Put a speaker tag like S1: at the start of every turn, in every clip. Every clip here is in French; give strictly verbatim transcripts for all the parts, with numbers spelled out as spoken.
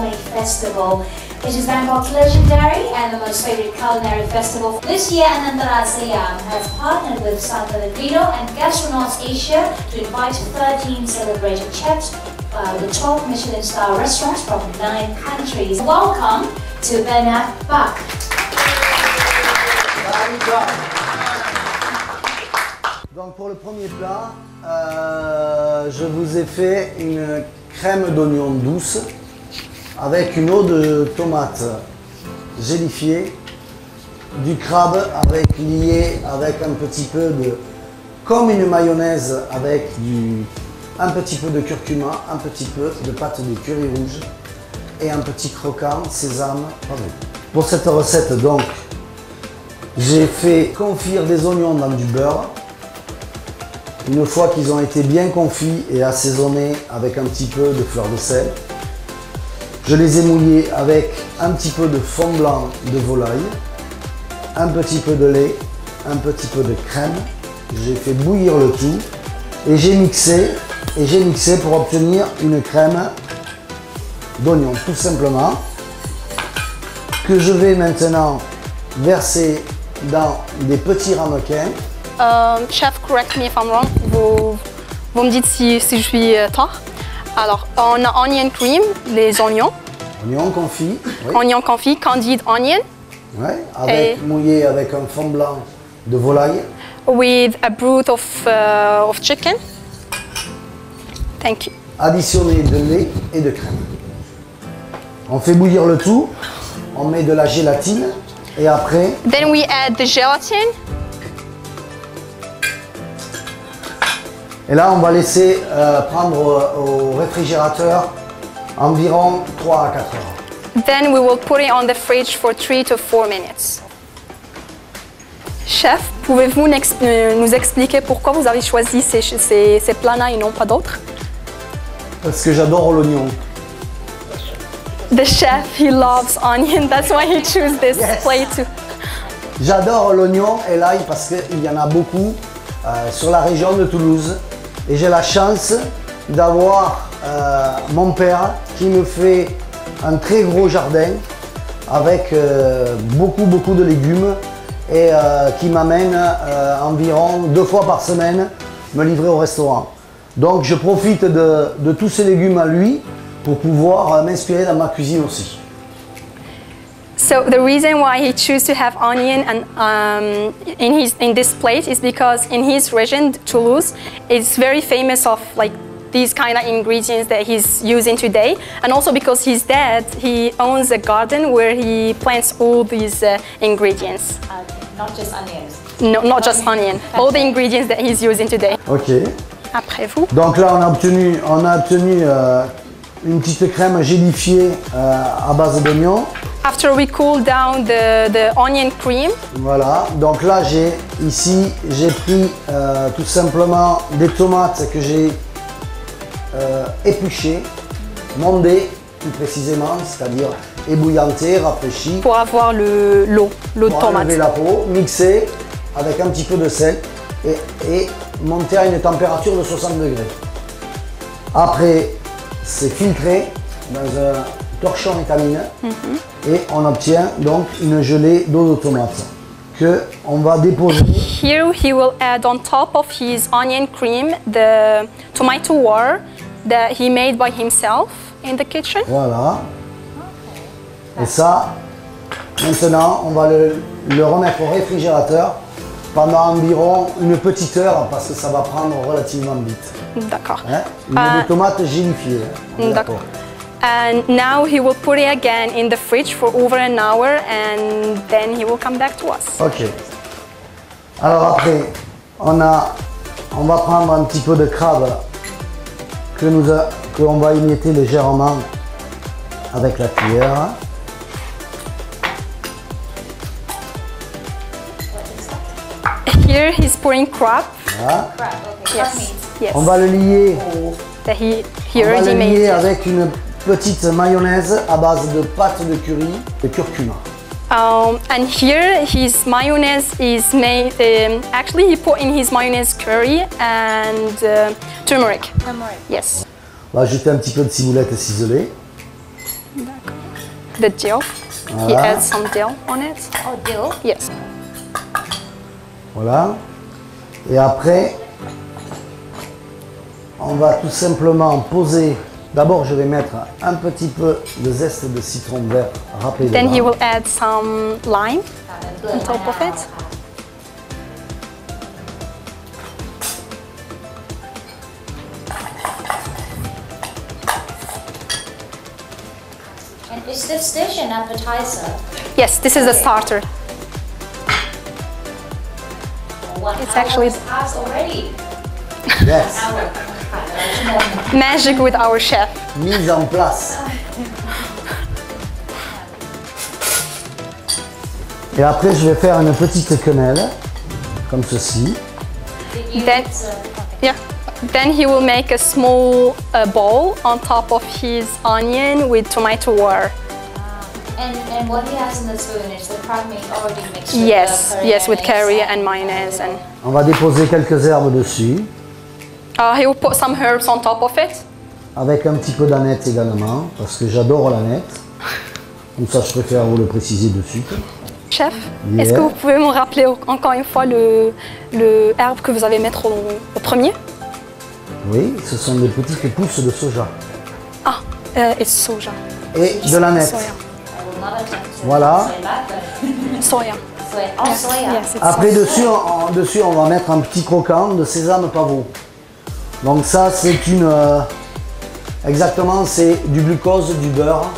S1: Culinary Festival. It is Bangkok's legendary and the most favorite culinary festival. This year, Anantara Siam has partnered with San Pellegrino and Gastronauts Asia to invite thirteen celebrated chefs uh, with twelve Michelin star restaurants from nine countries. Welcome to Bernard Bach.
S2: Donc pour le premier plat, euh, je vous ai fait une crème d'oignon douce avec une eau de tomate gélifiée, du crabe avec lié avec un petit peu de, comme une mayonnaise avec du, un petit peu de curcuma, un petit peu de pâte de curry rouge et un petit croquant sésame pavé. Pour cette recette donc, j'ai fait confire des oignons dans du beurre. Une fois qu'ils ont été bien confits et assaisonnés avec un petit peu de fleur de sel, je les ai mouillés avec un petit peu de fond blanc de volaille, un petit peu de lait, un petit peu de crème. J'ai fait bouillir le tout et j'ai mixé, et j'ai mixé pour obtenir une crème d'oignon tout simplement que je vais maintenant verser dans des petits ramequins.
S3: Euh, chef, correct me if I'm wrong, vous, vous me dites si, si je suis euh, tort. Alors, on a onion cream, les oignons.
S2: Oignons confits. Oui.
S3: Oignons confits, candied onion.
S2: Ouais, avec, et mouillé avec un fond blanc de volaille.
S3: With a broth of, uh, of chicken. Thank you.
S2: Additionné de lait et de crème. On fait bouillir le tout, on met de la gélatine et après...
S3: Then we add the gelatin.
S2: Et là, on va laisser euh, prendre au, au réfrigérateur environ trois à quatre heures.
S3: Then we will put it on the fridge for three to four minutes. Chef, pouvez-vous nous expliquer pourquoi vous avez choisi ces, ces, ces plats-là et non pas d'autres?
S2: Parce que j'adore l'oignon.
S3: The chef, he loves onion, that's why he chose this yes. plate too.
S2: J'adore l'oignon et l'ail parce qu'il y en a beaucoup euh, sur la région de Toulouse. Et j'ai la chance d'avoir euh, mon père qui me fait un très gros jardin avec euh, beaucoup beaucoup de légumes et euh, qui m'amène euh, environ deux fois par semaine me livrer au restaurant. Donc je profite de, de tous ces légumes à lui pour pouvoir euh, m'inspirer dans ma cuisine aussi.
S3: So the reason why he chose to have onion and um, in his in this plate is because in his region, Toulouse, it's very famous of like these kind of ingredients that he's using today, and also because his dad, he owns a garden where he plants all these uh, ingredients.
S1: Okay, not just onions.
S3: No, not just onion. All the ingredients that he's using today.
S2: Ok.
S3: Après vous.
S2: Donc là, on a obtenu, on a obtenu euh, une petite crème gélifiée euh, à base d'oignons.
S3: After we cool down the, the onion cream.
S2: Voilà, donc là j'ai ici j'ai pris euh, tout simplement des tomates que j'ai euh, épluchées, mondées plus précisément, c'est-à-dire ébouillantées, rafraîchies.
S3: Pour avoir le l'eau, l'eau de tomate.
S2: Pour enlever la peau, mixer avec un petit peu de sel et, et monter à une température de soixante degrés. Après, c'est filtré dans un torchon étamine mm-hmm. et on obtient donc une gelée d'eau de tomate que on va déposer.
S3: Here he will add on top of his onion cream the tomato water that he made by himself in the kitchen.
S2: Voilà. Et ça, maintenant, on va le, le remettre au réfrigérateur pendant environ une petite heure parce que ça va prendre relativement vite.
S3: D'accord.
S2: Hein? Une uh, tomate gélifiée. Hein?
S3: D'accord. And now he will put it again in the fridge for over an hour and then he will come back to us.
S2: Ok. Alors après, on, a, on va prendre un petit peu de crabe que nous a, que on va émietter légèrement avec la cuillère.
S3: Here he's pouring crab.
S2: Voilà.
S1: Crab, okay.
S3: Yes. Yes.
S2: On va le lier.
S3: That he, he
S2: on va
S3: already
S2: le
S3: made
S2: lier
S3: it.
S2: avec une petite mayonnaise à base de pâte de curry, de curcuma.
S3: Um, and here his mayonnaise is made, um, actually he put in his mayonnaise curry and uh, turmeric.
S1: Turmeric.
S3: Yes.
S2: On va ajouter un petit peu de ciboulette ciselée.
S3: The dill. He
S2: Voilà.
S3: adds some dill on it.
S1: Oh, dill.
S3: Yes.
S2: Voilà. Et après, on va tout simplement poser. D'abord, je vais mettre un petit peu de zeste de citron vert râpé
S3: Then he
S2: dedans.
S3: will add some lime on top of it.
S1: And is this dish an appetizer?
S3: Yes, this is a starter.
S1: One
S3: It's
S1: hour
S3: actually-
S1: has passed already.
S2: Yes.
S1: Hour.
S3: Magic with our chef.
S2: Mise en place. Et après, je vais faire une petite quenelle, comme ceci.
S1: Did you
S3: That-
S1: uh,
S3: Yeah. Then he will make a small uh, bowl on top of his onion with tomato water.
S1: And, and what he has in the spoon is the crab meat already mixed with
S3: Yes,
S1: the curry
S3: yes, with
S1: mayonnaise
S3: curry and mayonnaise, and
S2: On va déposer quelques herbes dessus,
S3: uh, he will put some herbs on top of it.
S2: avec un petit peu d'aneth également, parce que j'adore l'aneth. Comme ça, je préfère vous le préciser de suite.
S3: Chef,
S2: Yeah.
S3: est-ce que vous pouvez me rappeler encore une fois le, le herbe que vous allez mettre au, au premier?
S2: Oui, ce sont des petites pousses de soja.
S3: Ah, uh, it's soja.
S2: Et de l'aneth.
S3: Soya.
S1: I will not attempt to
S2: Voilà.
S1: say that, but
S3: Soya.
S1: soya. Oh, soya.
S3: Yes, it's
S2: Après,
S3: soya.
S2: dessus on, en- dessus, on va mettre un petit croquant de sésame pavot. Donc ça, c'est une... euh, exactement, c'est du glucose, du beurre,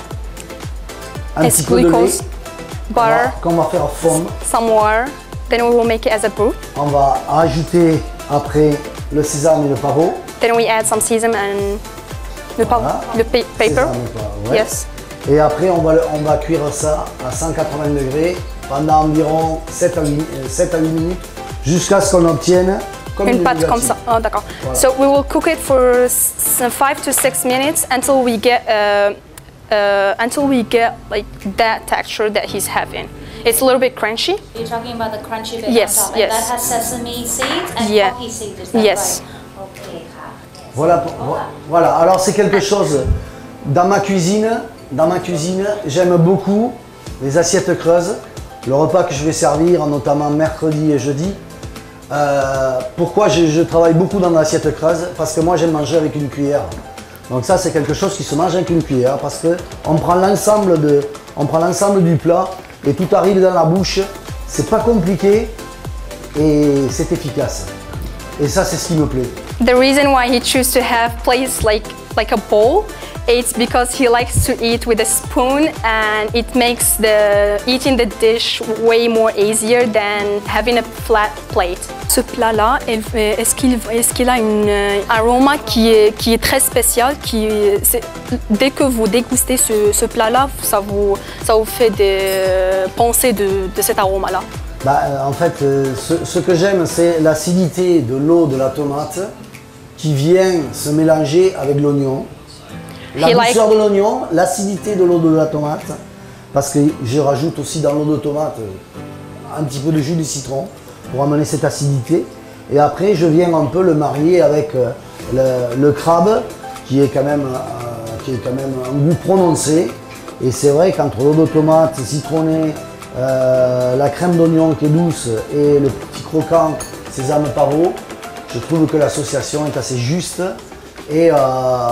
S2: un
S3: It's
S2: petit peu de lait
S3: glucose,
S2: qu'on va-
S3: butter,
S2: qu'on va faire fondre.
S3: some water. Then we will make it as a brew.
S2: On va ajouter après le sésame et le pavot.
S3: Then we add some sesame and the, pa-
S2: Voilà.
S3: the pa- paper.
S2: Sésame et pavot, ouais.
S3: Yes.
S2: Et après, on va, le- on va cuire ça à cent quatre-vingts degrés pendant environ sept à huit minutes jusqu'à ce qu'on obtienne comme
S3: Une
S2: une
S3: pâte comme
S2: bugatine.
S3: ça. Oh, d'accord.
S2: Voilà.
S3: So we will cook it for five to six minutes until we get uh, uh, until we get like that texture that he's having. It's a little bit crunchy.
S1: You're talking about the crunchy bit
S3: Yes,
S1: on top.
S3: yes.
S1: And that has sesame seeds and
S3: Yeah.
S1: poppy seeds, is that
S3: Yes.
S1: right? Okay. ha.
S2: Voilà, pour- vo- voilà. Alors c'est quelque chose dans ma cuisine. Dans ma cuisine, j'aime beaucoup les assiettes creuses. Le repas que je vais servir, notamment mercredi et jeudi. Euh, pourquoi je, je travaille beaucoup dans l'assiette creuse? Parce que moi j'aime manger avec une cuillère. Donc ça c'est quelque chose qui se mange avec une cuillère parce que on prend l'ensemble de, on prend l'ensemble du plat et tout arrive dans la bouche. C'est pas compliqué et c'est efficace. Et ça c'est ce qui me plaît.
S3: The reason why he chooses to have plates like like a bowl, it's because he likes to eat with a spoon, and it makes the eating the dish way more easier than having a flat plate. Ce plat-là, est-ce qu'il est-ce qu'il a une euh, aroma qui est qui est très spécial, qui c'est- dès que vous dégustez ce, ce plat-là, ça vous ça vous fait des euh, penser de, de cet aroma-là.
S2: Bah, euh, en fait, euh, ce, ce que j'aime, c'est l'acidité de l'eau de la tomate qui vient se mélanger avec l'oignon. La
S3: He like-
S2: douceur de l'oignon, l'acidité de l'eau de la tomate, parce que je rajoute aussi dans l'eau de tomate euh, un petit peu de jus de citron pour amener cette acidité. Et après, je viens un peu le marier avec euh, le, le crabe, qui est, quand même, euh, qui est quand même un goût prononcé. Et c'est vrai qu'entre l'eau de tomate citronnée, euh, la crème d'oignon qui est douce et le petit croquant sésame pavot, je trouve que l'association est assez juste et, euh,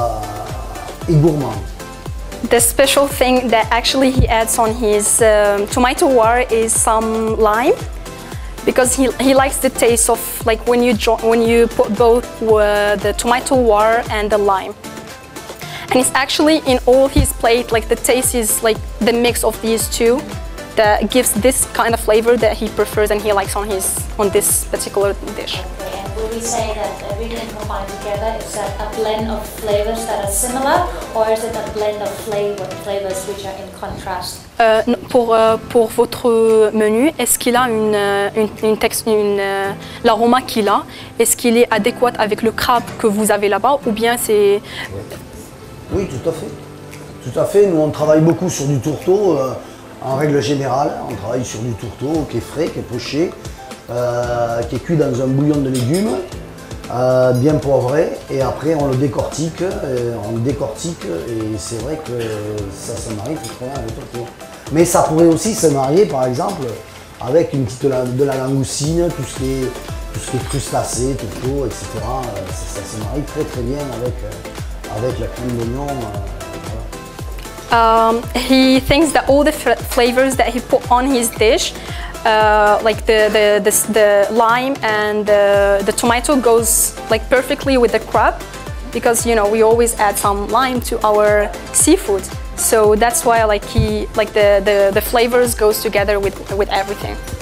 S2: et gourmand.
S3: The special thing that actually he adds on his um, tomato water is some lime, because he, he likes the taste of like when you jo- when you put both uh, the tomato water and the lime. And it's actually in all his plate, like the taste is like the mix of these two that gives this kind of flavor that he prefers and he likes on his on this particular dish.
S1: Okay, and would we say that everything combined together is that a blend of flavors that are similar, or is it a blend of flavor, flavors which are in contrast?
S3: Euh, non, pour, euh, pour votre menu, est-ce qu'il a une, euh, une, une texte, une, euh, l'aroma qu'il a, est-ce qu'il est adéquat avec le crabe que vous avez là-bas, ou bien c'est...
S2: Oui, tout à fait. Tout à fait. Nous, on travaille beaucoup sur du tourteau. euh, en règle générale, on travaille sur du tourteau qui est frais, qui est poché, euh, qui est cuit dans un bouillon de légumes. euh, bien poivré, et après on le décortique, et on le décortique, et c'est vrai que ça se marie très bien avec le tourteau. Mais ça pourrait aussi se marier, par exemple, avec une petite de la langoustine, tout ce qui est, tout ce qui est crustacé, tourteau, et cetera. Ça, ça se marie très très bien avec, avec la crème d'oignon.
S3: Um, he thinks that all the flavors that he put on his dish, uh, like the, the, the, the lime and the, the tomato goes like perfectly with the crab, because you know we always add some lime to our seafood. So that's why like he like the, the, the flavors goes together with, with everything.